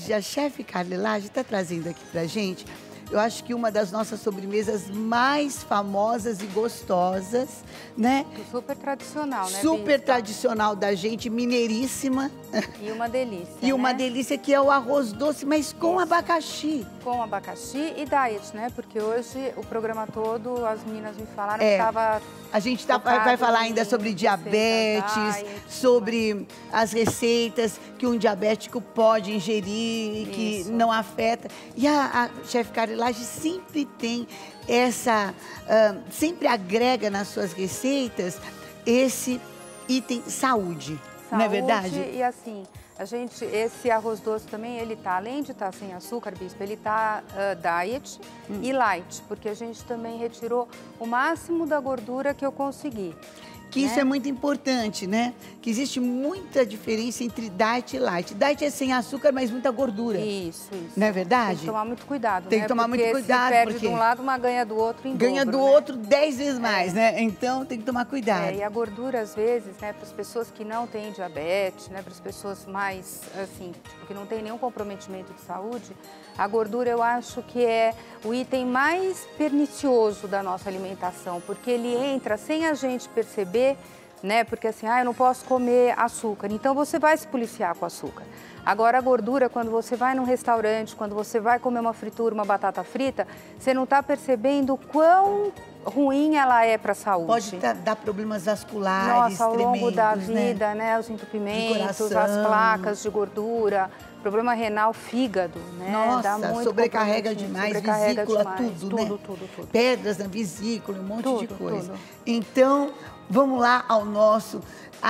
verdade, a chefe Carla Elage está trazendo aqui pra gente, eu acho que uma das nossas sobremesas mais famosas e gostosas, né? Super tradicional, né, Super Bispa? tradicional da gente, mineiríssima. E uma delícia, E uma né? delícia que é o arroz doce, mas com Isso. abacaxi. Com abacaxi e diet, né? Porque hoje o programa todo, as meninas me falaram É. que estava... A gente vai falar ainda sobre diabetes, sobre as receitas que um diabético pode ingerir e que Isso. não afeta. E a chefe Carla Elage sempre tem essa, sempre agrega nas suas receitas esse item saúde, não é verdade? E assim, esse arroz doce também, ele tá, além de estar sem açúcar, Bispo, ele tá diet e light, porque a gente também retirou o máximo da gordura que eu consegui. Que isso é muito importante, né? Que existe muita diferença entre diet e light. Diet é sem açúcar, mas muita gordura. Isso. Não é verdade? Tem que tomar muito cuidado, Tem que tomar muito cuidado, se perde porque de um lado, uma ganha do outro em ganha dobro, do né? outro 10 vezes mais, né? Então tem que tomar cuidado. E a gordura, às vezes, né, para as pessoas que não têm diabetes, né, para as pessoas mais, assim, que não tem nenhum comprometimento de saúde, a gordura eu acho que é o item mais pernicioso da nossa alimentação, porque ele entra sem a gente perceber, né? Porque assim, eu não posso comer açúcar, então você vai se policiar com açúcar. Agora a gordura, quando você vai num restaurante, quando você vai comer uma fritura, uma batata frita, você não está percebendo quão ruim ela é para a saúde. Pode dar problemas vasculares, nossa, ao longo da tremendos, vida, né? Os entupimentos, coração. as placas de gordura, problema renal, fígado, né? Nossa, dá muito sobrecarrega demais, vesícula, tudo, né? Tudo. Pedras na vesícula, um monte de coisa. Tudo. Então, vamos lá ao nosso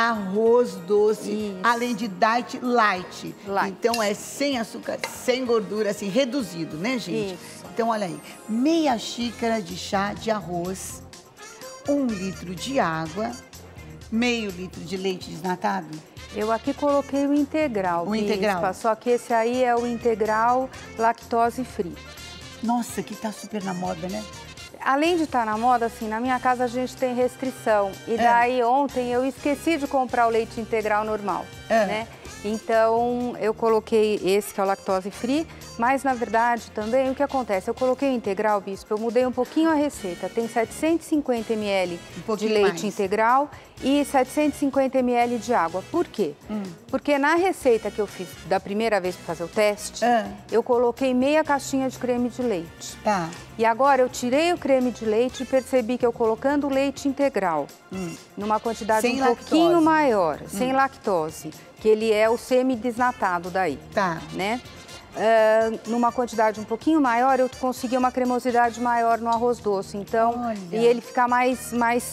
arroz doce, Isso. além de diet light. Então, é sem açúcar, sem gordura, assim, reduzido, né, gente? Isso. Então, olha aí, meia xícara de chá de arroz, 1 litro de água, meio litro de leite desnatado. Eu aqui coloquei o integral, O integral. Bispa, só que esse aí é o integral lactose free. Nossa, que tá super na moda, né? Além de estar na moda, assim, na minha casa a gente tem restrição. E daí ontem eu esqueci de comprar o leite integral normal, né? Então eu coloquei esse que é o lactose free, mas na verdade também o que acontece? Eu coloquei o integral, Bispo, eu mudei um pouquinho a receita. Tem 750 ml de leite integral e 750 ml de água. Por quê? Porque na receita que eu fiz da primeira vez para fazer o teste, eu coloquei meia caixinha de creme de leite. Tá. E agora eu tirei o creme de leite e percebi que eu colocando o leite integral, numa quantidade sem pouquinho maior, sem lactose, que ele é o semi-desnatado daí, né? Numa quantidade um pouquinho maior, eu consegui uma cremosidade maior no arroz doce. Então, e ele fica mais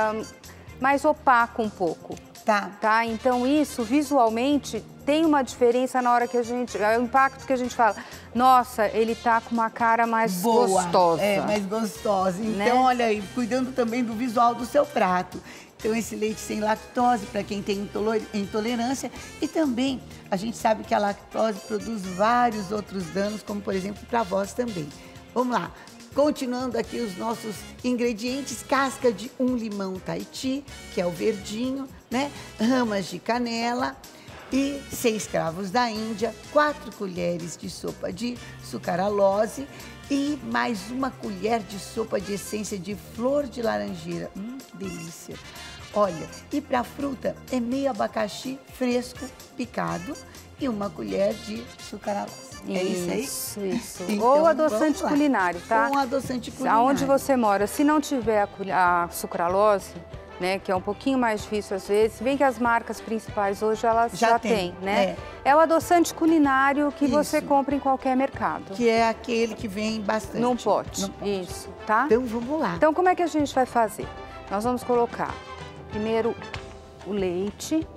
opaco um pouco. Tá? Então, isso visualmente tem uma diferença na hora que a gente... É o impacto que a gente fala. Nossa, ele tá com uma cara mais gostosa. É, mais gostosa. Então, né? olha aí, cuidando também do visual do seu prato. Então, esse leite sem lactose, para quem tem intolerância. E também, a gente sabe que a lactose produz vários outros danos, como, por exemplo, para a voz também. Vamos lá. Continuando aqui os nossos ingredientes, casca de 1 limão Tahiti, que é o verdinho, né? Ramas de canela e 6 cravos da Índia, 4 colheres de sopa de sucaralose e mais 1 colher de sopa de essência de flor de laranjeira. Que delícia! Olha, e para fruta é meio abacaxi fresco picado e 1 colher de sucaralose. É isso aí? Isso. Então, ou adoçante culinário, tá? Ou adoçante culinário. Aonde você mora, se não tiver a sucralose, né, que é um pouquinho mais difícil às vezes, se bem que as marcas principais hoje elas já têm, né? É o adoçante culinário que você compra em qualquer mercado. Que é aquele que vem bastante. Num pote. Isso, tá? Então vamos lá. Então como é que a gente vai fazer? Nós vamos colocar primeiro o leite.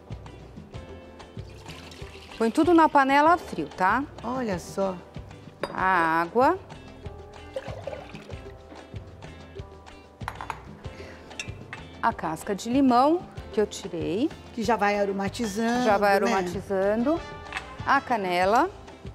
Põe tudo na panela a frio, tá? Olha só. A água. A casca de limão que eu tirei. Que já vai aromatizando. Já vai aromatizando. Né? A canela.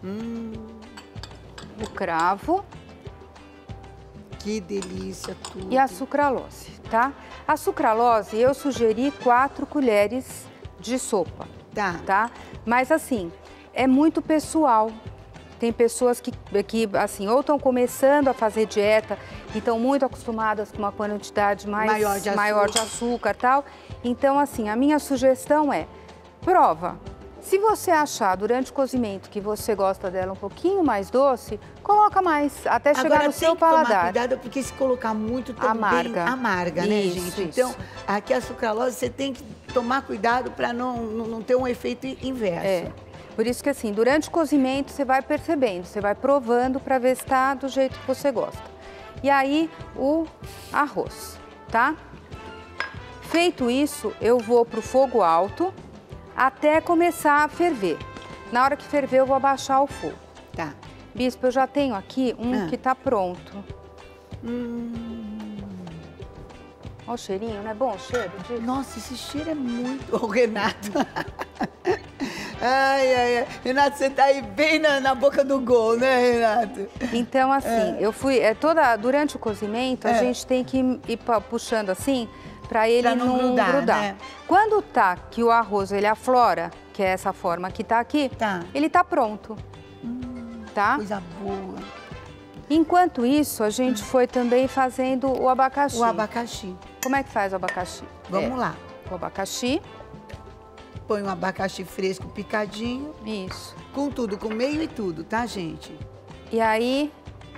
O cravo. Que delícia tudo. E a sucralose, tá? A sucralose eu sugeri 4 colheres de sopa. Tá? Mas assim, é muito pessoal. Tem pessoas que assim, ou estão começando a fazer dieta e estão muito acostumadas com uma quantidade maior de açúcar e tal. Então, assim, a minha sugestão é, prova. Se você achar durante o cozimento que você gosta dela um pouquinho mais doce, coloca mais, até chegar no seu paladar. Agora tem que tomar cuidado, porque se colocar muito também amarga, né, gente? Então, aqui a sucralose, você tem que tomar cuidado para não ter um efeito inverso. Por isso que assim, durante o cozimento você vai percebendo, você vai provando para ver se está do jeito que você gosta. E aí o arroz, tá? Feito isso, eu vou pro fogo alto até começar a ferver. Na hora que ferver, eu vou abaixar o fogo. Tá. Bispo, eu já tenho aqui que tá pronto. Olha o cheirinho, não é bom o cheiro disso? Nossa, esse cheiro é muito... Ô, Renato. Ai. Renato, você tá aí bem na boca do gol, né, Renato? Então, assim, eu fui... durante o cozimento, a gente tem que ir puxando assim, para ele não grudar. Né? Quando tá que o arroz, ele aflora, que é essa forma que tá aqui, ele tá pronto. Tá? Coisa boa. Enquanto isso, a gente foi também fazendo o abacaxi. O abacaxi. Como é que faz o abacaxi? Vamos lá. O abacaxi. Põe um abacaxi fresco picadinho. Isso. Com tudo, com meio e tudo, tá, gente? E aí,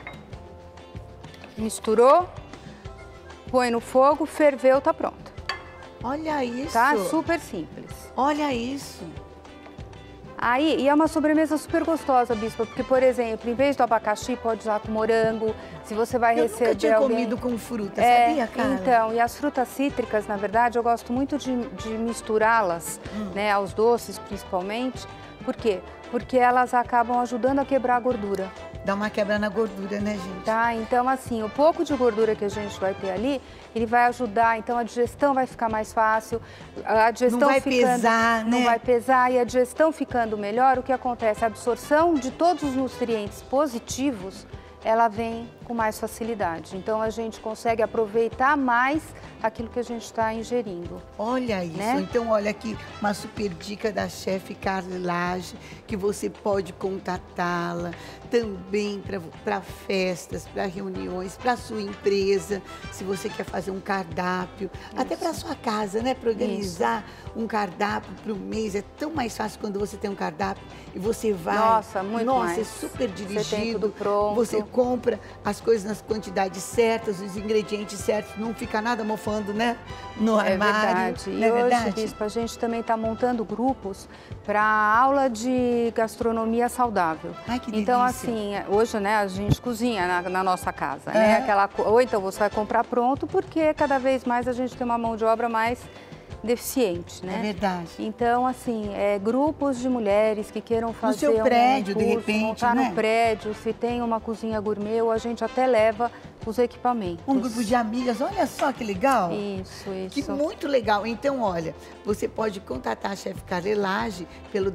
misturou, põe no fogo, ferveu, tá pronto. Olha isso. Tá? Super simples. Olha isso. Aí, e é uma sobremesa super gostosa, Bispa, porque, por exemplo, em vez do abacaxi, pode usar com morango, se você vai receber nunca tinha alguém... comido com fruta, sabia, Carla? Então, e as frutas cítricas, na verdade, eu gosto muito de misturá-las, né, aos doces, principalmente. Por quê? Porque elas acabam ajudando a quebrar a gordura. Dá uma quebra na gordura, né, gente? Tá, então assim, o pouco de gordura que a gente vai ter ali, ele vai ajudar, então a digestão vai ficar mais fácil, a digestão não vai pesar, né? Não vai pesar, e a digestão ficando melhor, o que acontece? A absorção de todos os nutrientes positivos, ela vem com mais facilidade. Então a gente consegue aproveitar mais aquilo que a gente está ingerindo. Olha isso, né? Então olha aqui uma super dica da chefe Carla Lage, que você pode contatá-la também para festas, para reuniões, para sua empresa, se você quer fazer um cardápio, até para sua casa, né? Para organizar um cardápio para o mês, é tão mais fácil quando você tem um cardápio e você vai... Nossa, muito mais. É super dirigido. Você tem tudo pronto. Você compra as coisas nas quantidades certas, os ingredientes certos, não fica nada mofando, né? No armário. Verdade. Não é hoje, verdade? Bispo, a gente também está montando grupos para aula de gastronomia saudável. Ai, que delícia. Então, assim, hoje, né, a gente cozinha na nossa casa, né? Ou então você vai comprar pronto, porque cada vez mais a gente tem uma mão de obra mais deficiente, né? É verdade. Então, assim, grupos de mulheres que queiram fazer no seu prédio, curso, de repente, montar né? no prédio, se tem uma cozinha gourmet, ou a gente até leva os equipamentos. Um grupo de amigas, olha só que legal. Isso. Que muito legal. Então, olha, você pode contatar a chefe Carla Lage pelo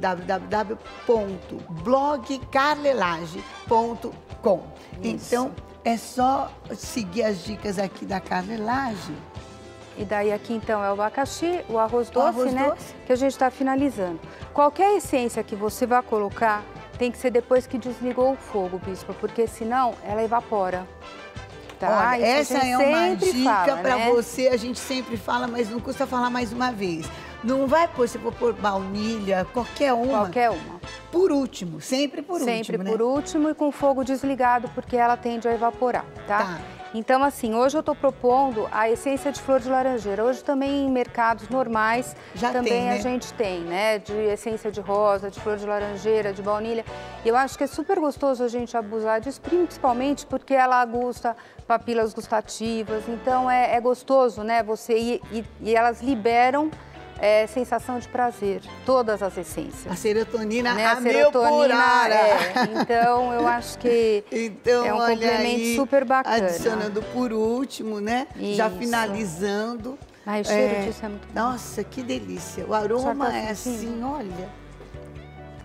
www.blogcarlelage.com. Então, é só seguir as dicas aqui da Carla Lage. E daí aqui, então, é o abacaxi, o arroz doce, né? Que a gente está finalizando. Qualquer essência que você vai colocar tem que ser depois que desligou o fogo, Bispo, porque senão ela evapora. Tá? Olha, essa é uma dica para né? você, a gente sempre fala, mas não custa falar mais uma vez. Não vai pôr, se for pôr baunilha, qualquer uma. Qualquer uma. Por último, sempre por último, Sempre né? por último e com o fogo desligado, porque ela tende a evaporar, tá? Então, assim, hoje eu estou propondo a essência de flor de laranjeira. Hoje também em mercados normais também a gente tem, né? De essência de rosa, de flor de laranjeira, de baunilha. E eu acho que é super gostoso a gente abusar disso, principalmente porque ela aguça papilas gustativas. Então, é gostoso, né? E elas liberam sensação de prazer, todas as essências. A serotonina, né? a serotonina Então, eu acho que é um complemento aí, super bacana. Adicionando por último, né? Isso. Já finalizando. Ai, o cheiro disso é muito bom. Nossa, que delícia. O aroma é assim, olha.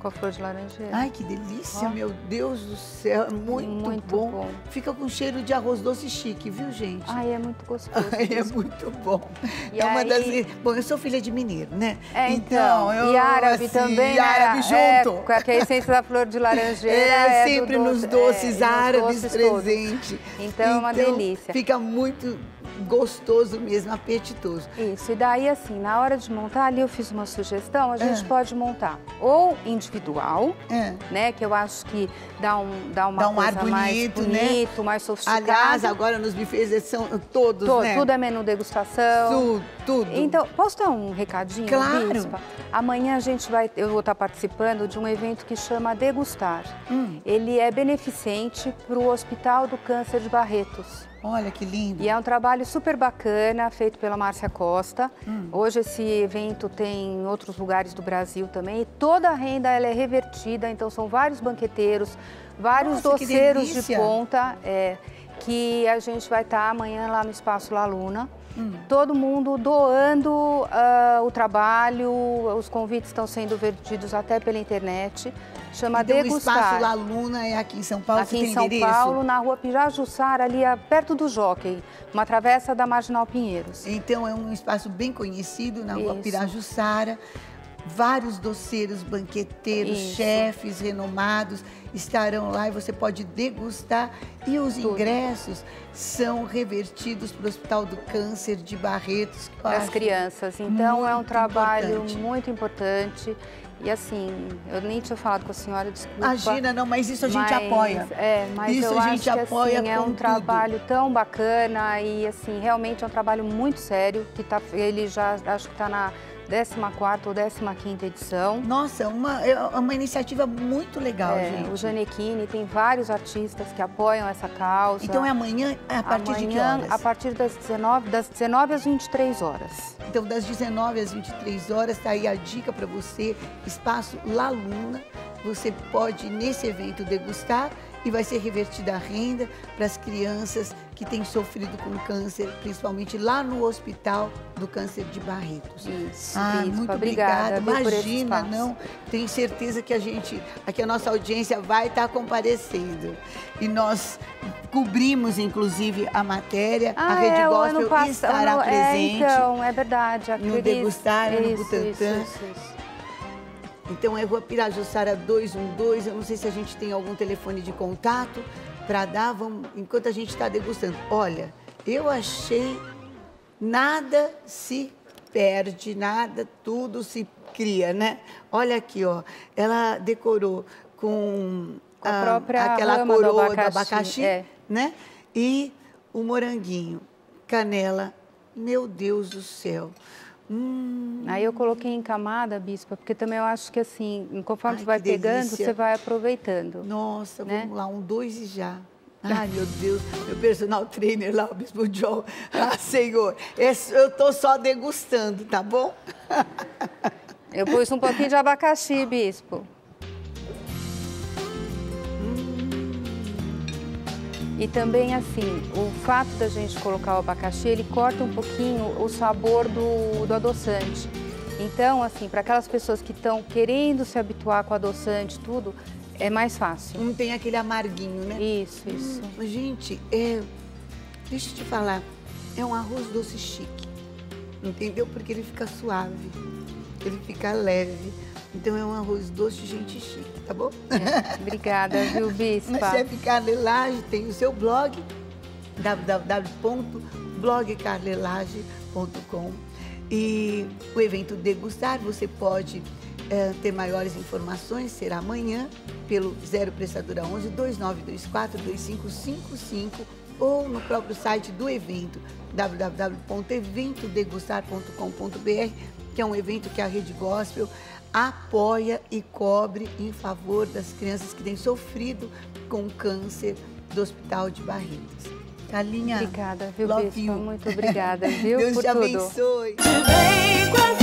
com a flor de laranjeira. Ai, que delícia, meu Deus do céu, é muito bom. Fica com cheiro de arroz doce chique, viu, gente? Ai, é muito gostoso. Ai, é muito bom. E é uma aí... das... Bom, eu sou filha de mineiro, né? Então eu, e árabe assim, também, e árabe junto. Com a essência da flor de laranjeira. Sempre nos doces árabes presente. Então é uma delícia. Fica muito gostoso mesmo, apetitoso. Isso, e daí assim, na hora de montar, ali eu fiz uma sugestão, a gente pode montar ou individual, né, que eu acho que dá um ar bonito, mais bonito, né? Mais sofisticado. Aliás, agora nos buffets são todos, né? Tudo é menu degustação. Tudo. Então, posso dar um recadinho, claro. Bispa? Amanhã eu vou estar participando de um evento que chama Degustar. Ele é beneficente para o Hospital do Câncer de Barretos. Olha que lindo. E é um trabalho super bacana, feito pela Márcia Costa. Hoje esse evento tem em outros lugares do Brasil também. E toda a renda ela é revertida, então são vários banqueteiros, vários doceiros de ponta, que a gente vai estar amanhã lá no Espaço La Luna. Todo mundo doando o trabalho, os convites estão sendo vendidos até pela internet. Chama então, Degustar. O Espaço La Luna é aqui em São Paulo? Aqui em São Paulo, na rua Pirajussara, ali perto do Jockey, uma travessa da Marginal Pinheiros. Então é um espaço bem conhecido na rua Pirajussara. Vários doceiros, banqueteiros, chefes renomados estarão lá e você pode degustar. E os ingressos são revertidos para o Hospital do Câncer de Barretos. Para as crianças. Então é um trabalho muito importante. E assim, eu nem tinha falado com a senhora, desculpa. Imagina, não, mas isso a gente apoia. Mas isso eu a gente acho apoia que assim, é um tudo. trabalho tão bacana e assim, realmente é um trabalho muito sério, que ele já acho que está na 14ª ou 15ª edição. Nossa, é uma iniciativa muito legal, gente. O Janequine tem vários artistas que apoiam essa causa. Então é amanhã, a partir de que horas? A partir das 19 às 23 horas. Então, das 19 às 23 horas, está aí a dica para você, Espaço La Luna. Você pode, nesse evento, degustar e vai ser revertida a renda para as crianças que têm sofrido com câncer, principalmente lá no Hospital do Câncer de Barretos. Isso, muito obrigada. Imagina, não? Tenho certeza que a nossa audiência vai estar comparecendo. E nós cobrimos, inclusive, a matéria, a Rede Gospel estará presente. Então, é verdade. No Degustar, no Butantã. Isso. Então, é Rua Pirajussara 212. Eu não sei se a gente tem algum telefone de contato para dar, enquanto a gente está degustando. Olha, eu achei nada se perde, tudo se cria, né? Olha aqui, ó. Ela decorou com aquela coroa do abacaxi, né? E o moranguinho, canela. Meu Deus do céu. Aí eu coloquei em camada, Bispa, porque também eu acho que assim, conforme você vai pegando, você vai aproveitando. Nossa, vamos lá, 2 e já. Ai, meu Deus, meu personal trainer lá, o Bispo John. Ah, Senhor, eu tô só degustando, tá bom? Eu pus um pouquinho de abacaxi, Bispo. E também, assim, o fato da gente colocar o abacaxi, ele corta um pouquinho o sabor do adoçante. Então, assim, para aquelas pessoas que estão querendo se habituar com o adoçante, tudo, é mais fácil. Não tem aquele amarguinho, né? Isso. Gente, deixa eu te falar, é um arroz doce chique, entendeu? Porque ele fica suave, ele fica leve. Então é um arroz doce, gente chique, tá bom? Obrigada, viu, Bispa? A chefe Carlelage tem o seu blog, www.blogcarlelage.com. E o evento Degustar, você pode ter maiores informações, será amanhã, pelo 0 Prestadora 11 2924 2555 ou no próprio site do evento, www.eventodegustar.com.br, que é um evento que a Rede Gospel apoia e cobre em favor das crianças que têm sofrido com câncer do Hospital de Barretos. Carlinha, obrigada, viu, Bispa? Muito obrigada, viu, Deus por te tudo. abençoe.